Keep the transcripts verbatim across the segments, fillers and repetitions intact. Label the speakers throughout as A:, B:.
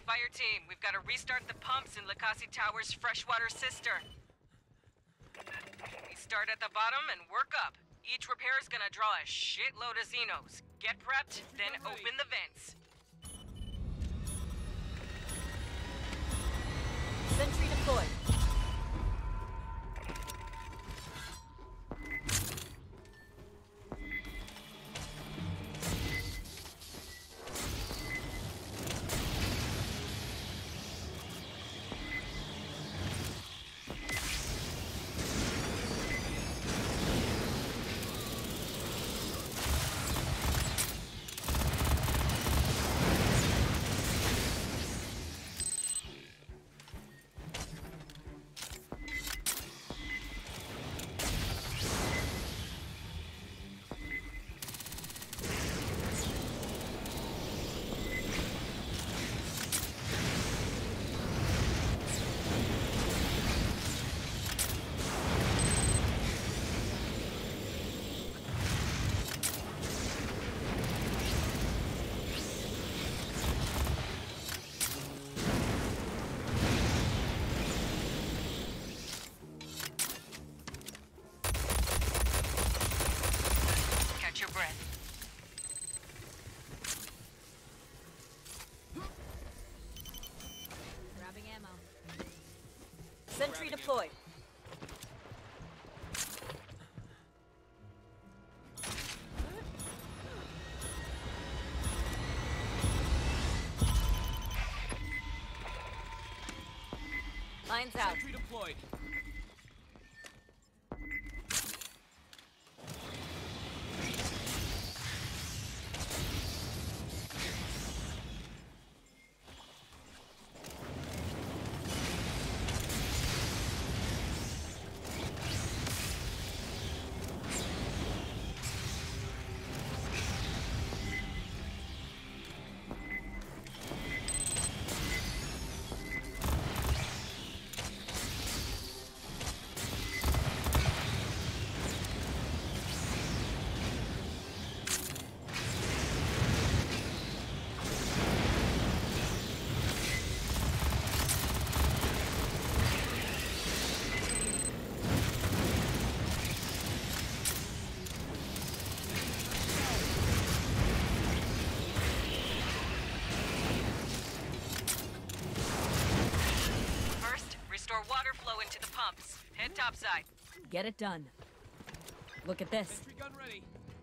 A: Fire team, we've got to restart the pumps in Lakasi Tower's freshwater cistern. We start at the bottom and work up. Each repair is gonna draw a shitload of Xenos. Get prepped, then open the vents.
B: Sentry deployed.
A: Your breath.
B: Grabbing ammo. Sentry deployed. Lines out.
C: Sentry deployed.
A: Water flow into the pumps. Head topside.
B: Get it done. Look at this.
C: Sentry gun ready.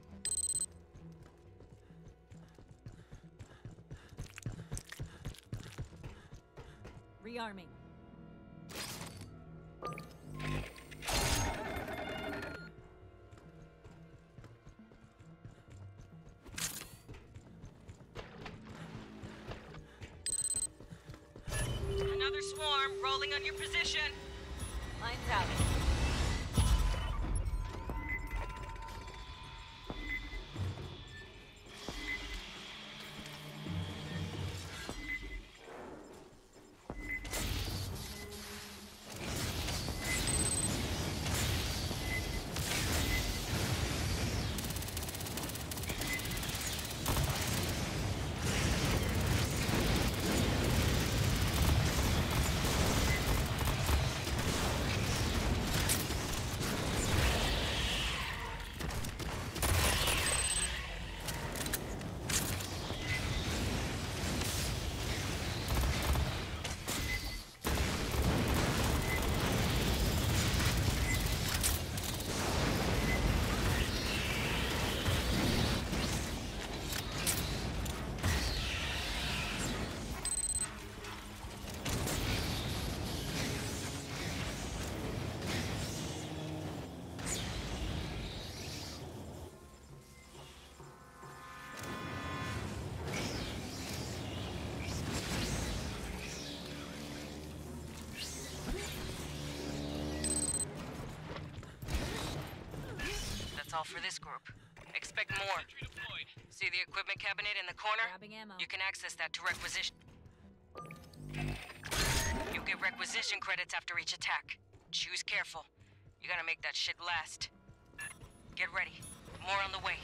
B: Rearming.
A: Another swarm rolling on your position.
B: Lines out.
A: That's all for this group. Expect more. See the equipment cabinet in the corner?
B: Grabbing ammo.
A: You can access that to requisition. You get requisition credits after each attack. Choose careful. You gotta make that shit last. Get ready. More on the way.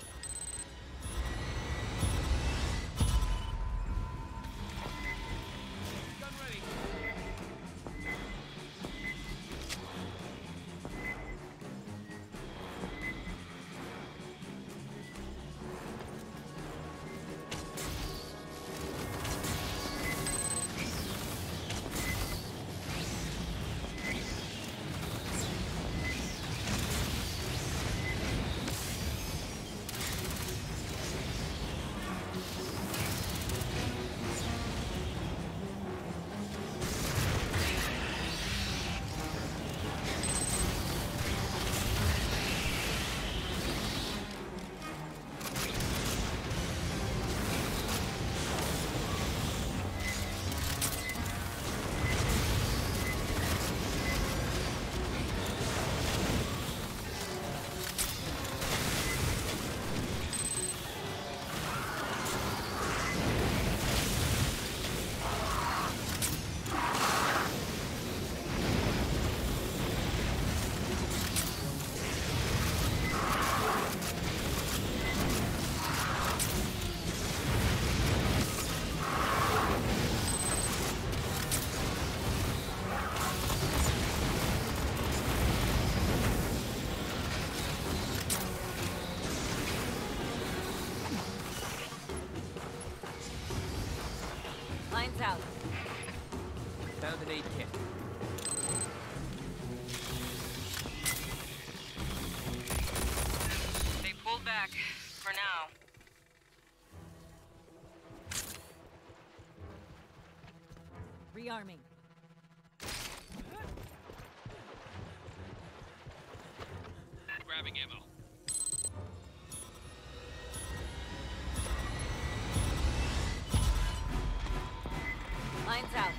B: Lines out.
C: Found an aid kit.
A: They pulled back, for now.
B: Rearming.
C: Grabbing ammo.
B: Lines out.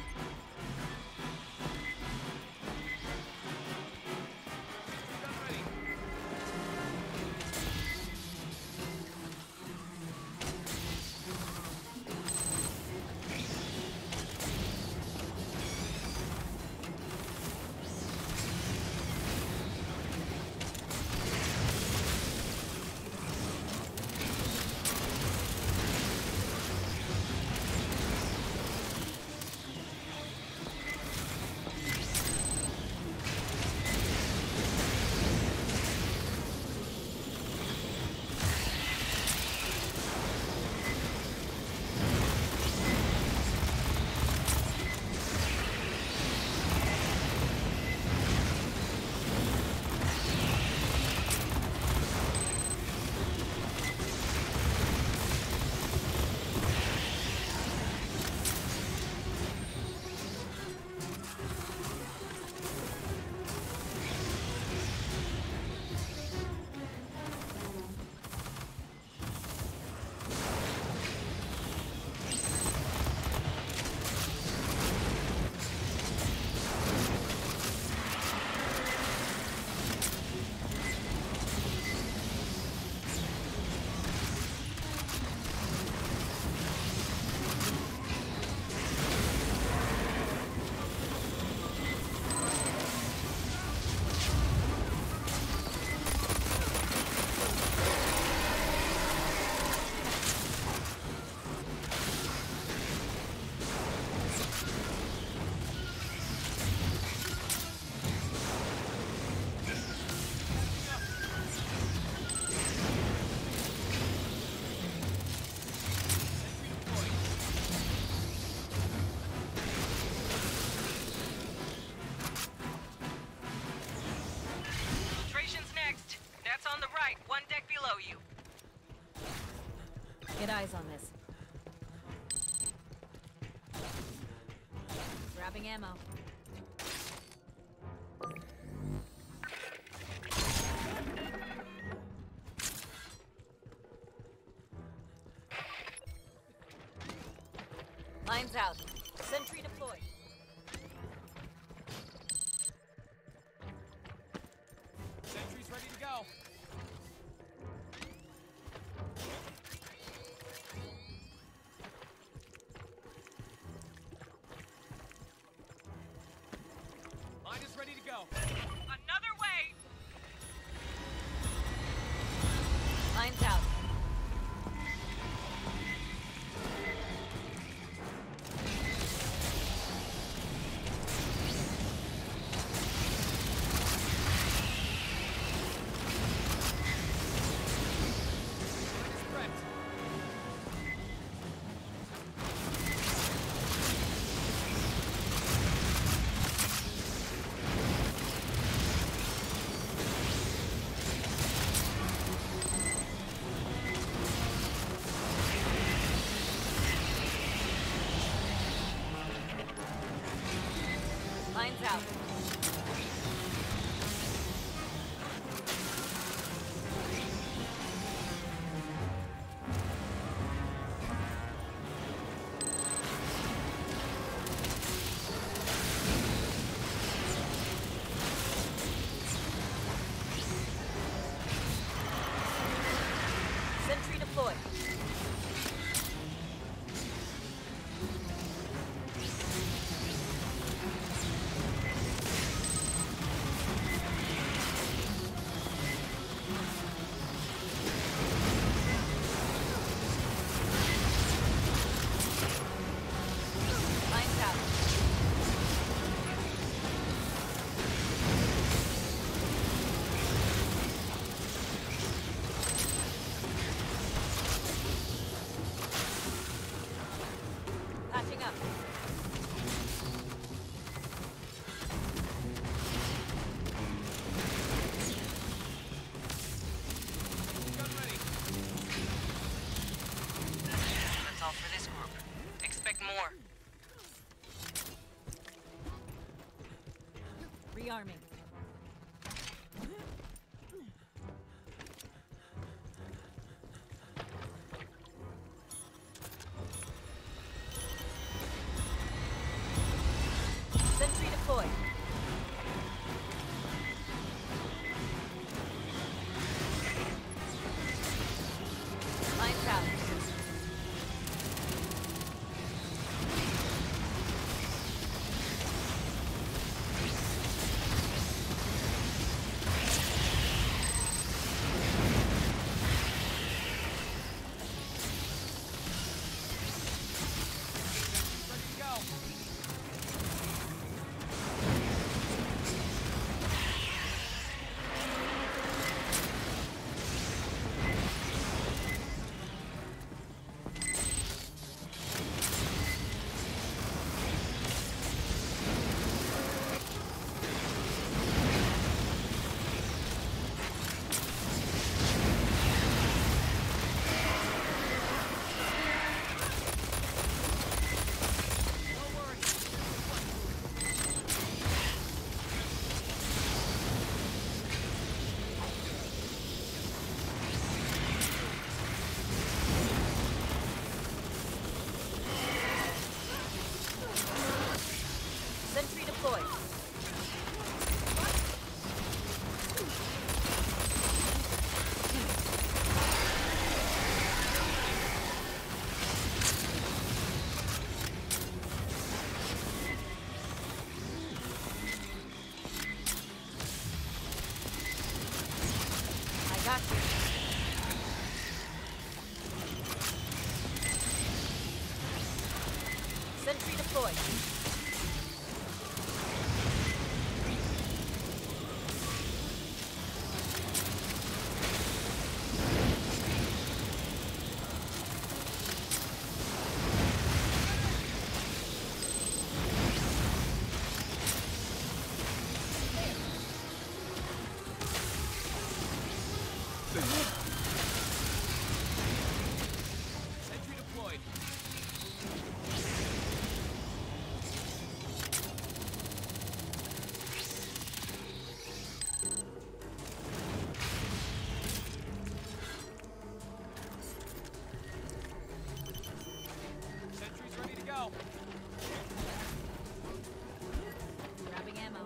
C: Gun ready.
A: Filtration's next. That's on the right, one deck below you.
B: Get eyes on this. Grabbing ammo. Lines out. Sentry deployed.
C: Sentry's ready to go. Mine is ready to go.
A: Another way!
B: Lines out.
C: Correct.
B: Lines out. Sentry deployed.
A: Expect more.
B: Rearming. Sentry deployed. Lines out.
C: Ready to go. No worries.
B: Sentry deployed. I got you. Sentry deployed.
C: Sentry deployed. Sentry's ready to go.
B: Grabbing ammo.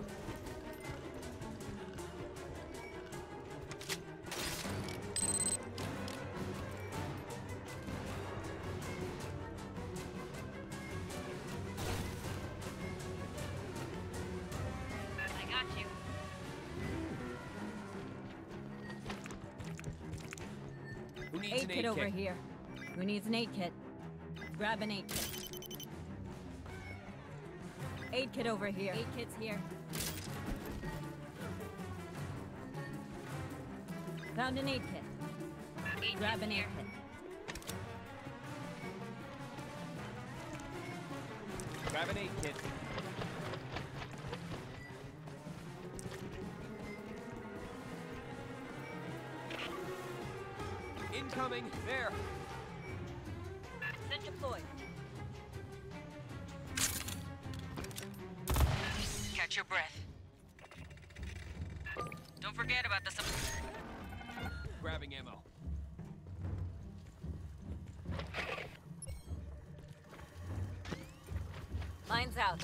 B: I got you.
C: Who needs
B: Aid
C: an
B: kit
C: aid
B: over
C: kit?
B: here. Who needs an aid kit? Grab an aid kit. Aid kit over here. Aid kit's here. Found an aid kit.
A: Aid
B: Grab
A: kit's
B: an aid
A: here.
B: kit.
C: Grab an aid kit. Incoming. There.
B: Sent deployed.
A: Catch your breath. Don't forget about the sup-
C: Grabbing ammo.
B: Lines out.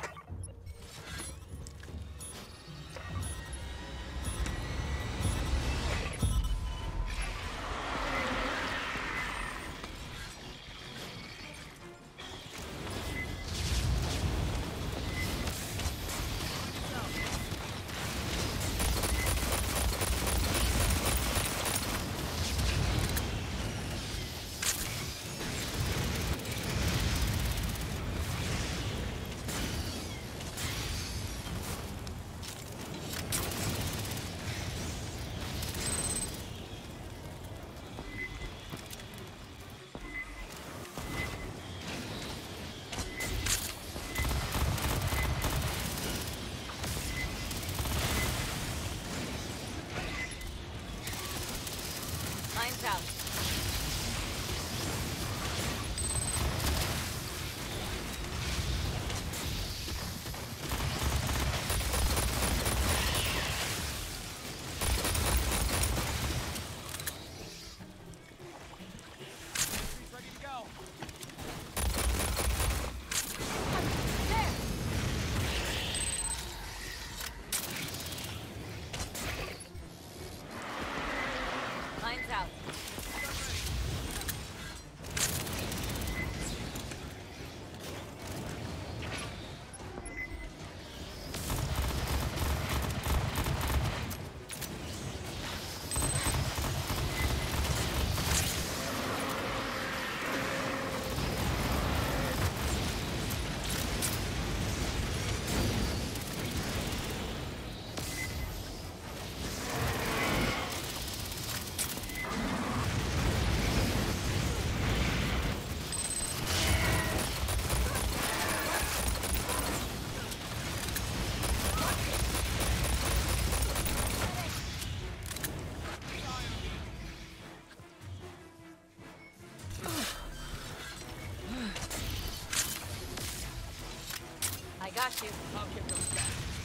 B: Got you.
C: I'll get those back.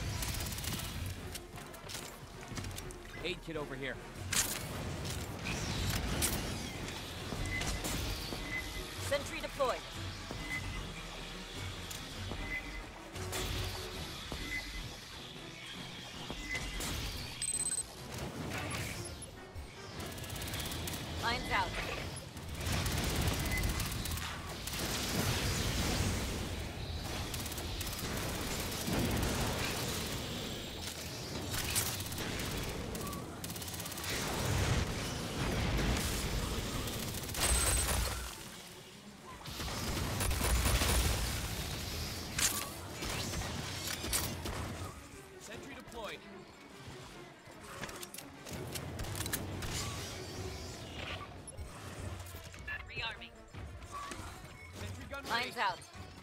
C: Aid kit over here.
B: Sentry deployed. Lines out.
C: Sentry deployed.
A: Rearming.
C: Sentry gun ready.
B: Lines out.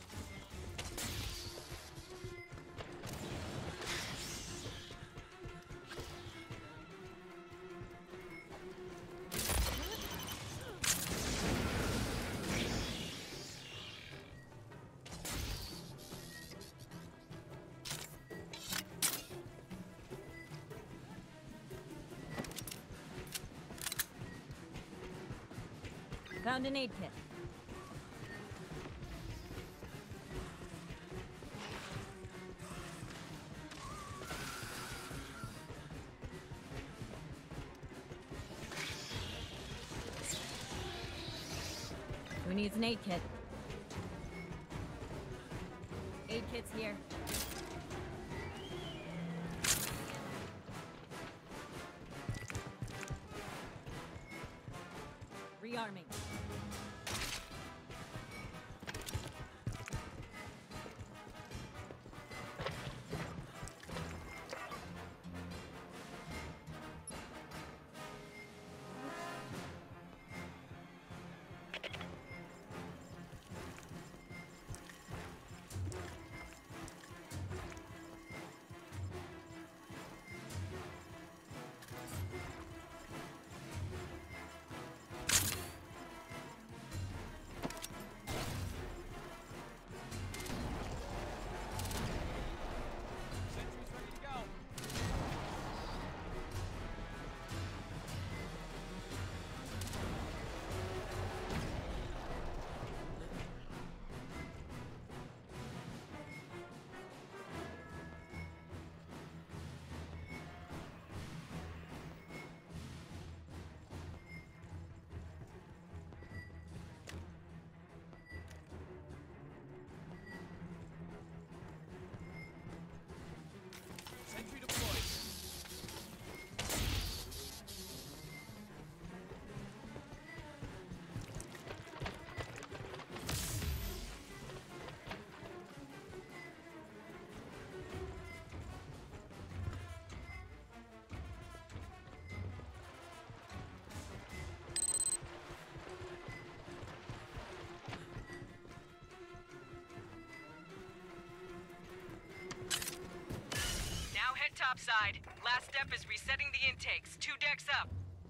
B: Found an aid kit. Who needs an aid kit? Aid kit's here. Rearming.
C: Sentry's ready to go. Sentry deployed.
A: Now head topside. Last step is resetting the intakes. Two decks up.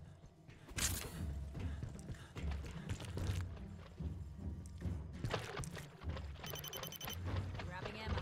B: Grabbing ammo.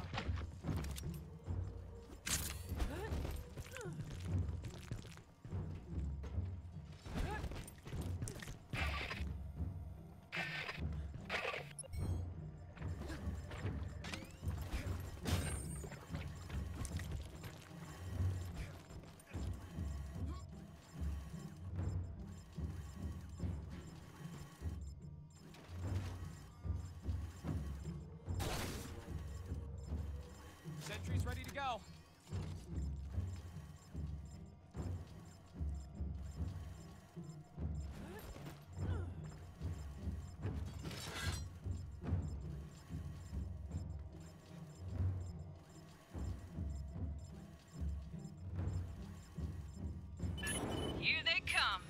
C: Sentry's ready to go.
A: Here they come.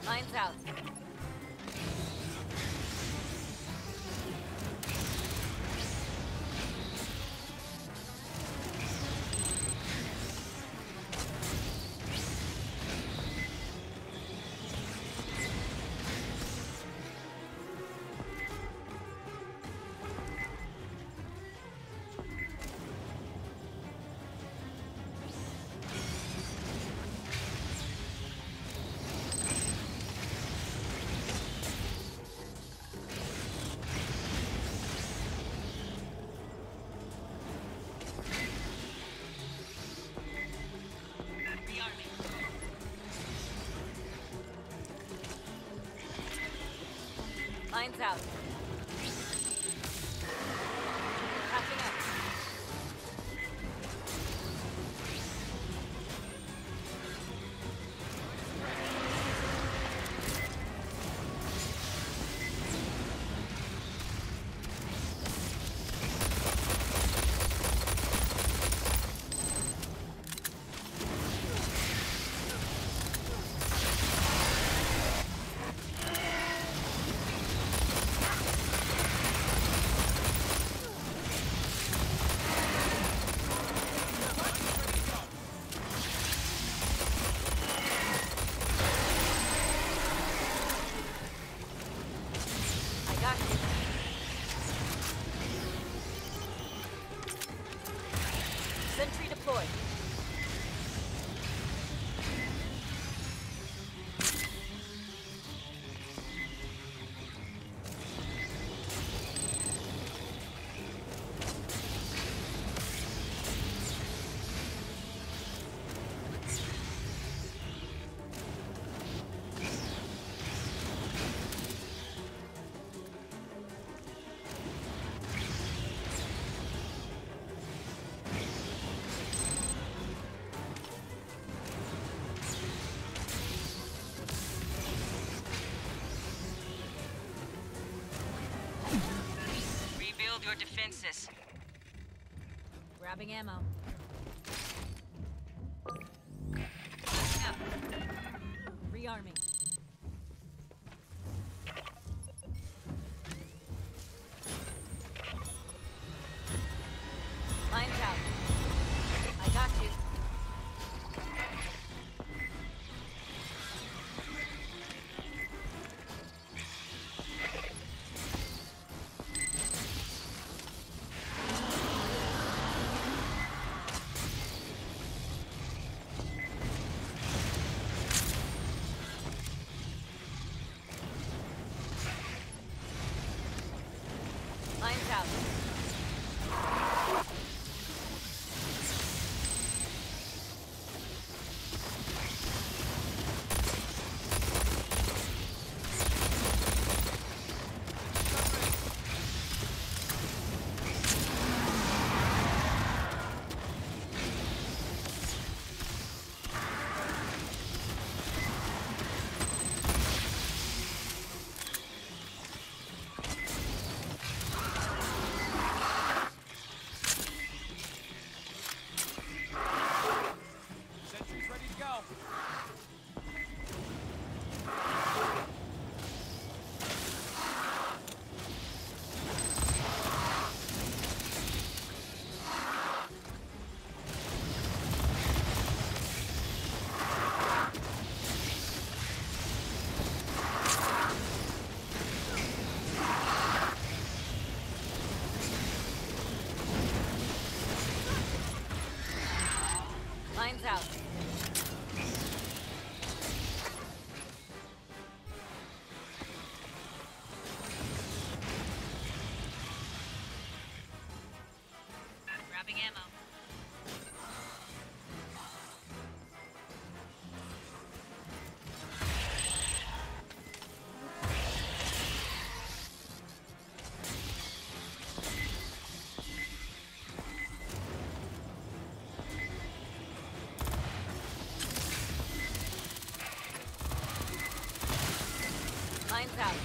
B: Lines out. Lines out. Catching up. Sentry deployed.
A: Rebuild your defenses.
B: Grabbing ammo. Rearming. Lines out. I got you. Lines out.
C: Sentry's ready to go.
B: Lines out. Grabbing ammo. Lines out.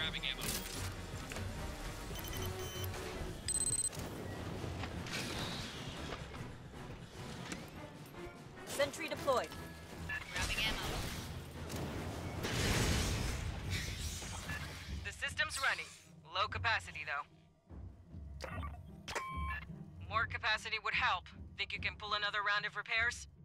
C: Grabbing ammo.
B: Sentry deployed.
A: Grabbing ammo. The system's running. Low capacity, though. More capacity would help. Think you can pull another round of repairs?